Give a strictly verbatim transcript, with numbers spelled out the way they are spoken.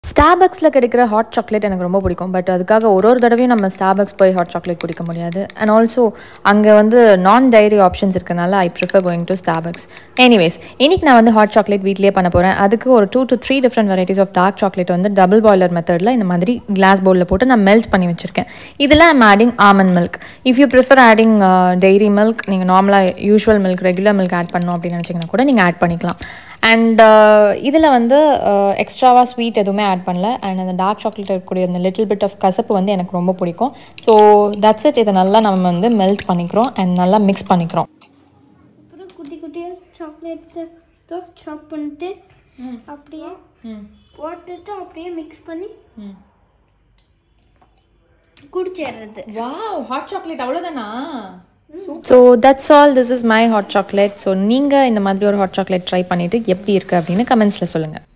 Starbucksல கிடைக்கிற hot chocolate எனக்கு ரொம்ப பிடிக்கும். பட் அதுக்காக ஒரு ஒரு தடவையும் நம்ம Starbucks போய் ஹாட் சாக்லேட் குடிக்க முடியாது. அண்ட் ஆல்சோ அங்கே வந்து நான் டைரி ஆப்ஷன்ஸ் இருக்கனால I prefer going to Starbucks. Anyways இன்னைக்கு நான் வந்து ஹாட் சாக்லேட் வீட்லேயே பண்ண போகிறேன். அதுக்கு ஒரு two to three different varieties of dark chocolate வந்து டபுள் பாய்லர் மெத்தடில் இந்த மாதிரி கிளாஸ் பவுலில் போட்டு நான் மெல்ட் பண்ணி வச்சுருக்கேன். இதில் I'm adding almond milk. If you prefer adding dairy milk, நீங்கள் நார்மலாக usual milk regular milk add பண்ணணும் அப்படின்னு நினச்சிங்கன்னா கூட நீங்கள் ஆட் பண்ணிக்கலாம். அண்ட் இதில் வந்து எக்ஸ்ட்ராவாக ஸ்வீட் எதுவுமே ஆட் பண்ணல. அண்ட் அந்த டார்க் சாக்லேட் இருக்கக்கூடிய அந்த லிட்டில் பிட் ஆஃப் கசப்பு வந்து எனக்கு ரொம்ப பிடிக்கும். So that's it. இதை நல்லா நம்ம வந்து மெல்ட் பண்ணிக்கிறோம் அண்ட் நல்லா மிக்ஸ் பண்ணிக்கிறோம். அப்புறம் குட்டி குட்டியாக சாக்லேட்ஸை சாப் பண்ணிட்டு அப்படியே போட்டுட்டு அப்படியே மிக்ஸ் பண்ணி குடிச்சிடுறது. வாவ், ஹாட் சாக்லேட் அவ்வளோதானா? So that's all. This is my hot chocolate. So நீங்கள் இந்த மாதிரி ஒரு ஹாட் சாக்லேட் ட்ரை பண்ணிவிட்டு எப்படி இருக்குது அப்படின்னு கமெண்ட்ஸில் சொல்லுங்கள்.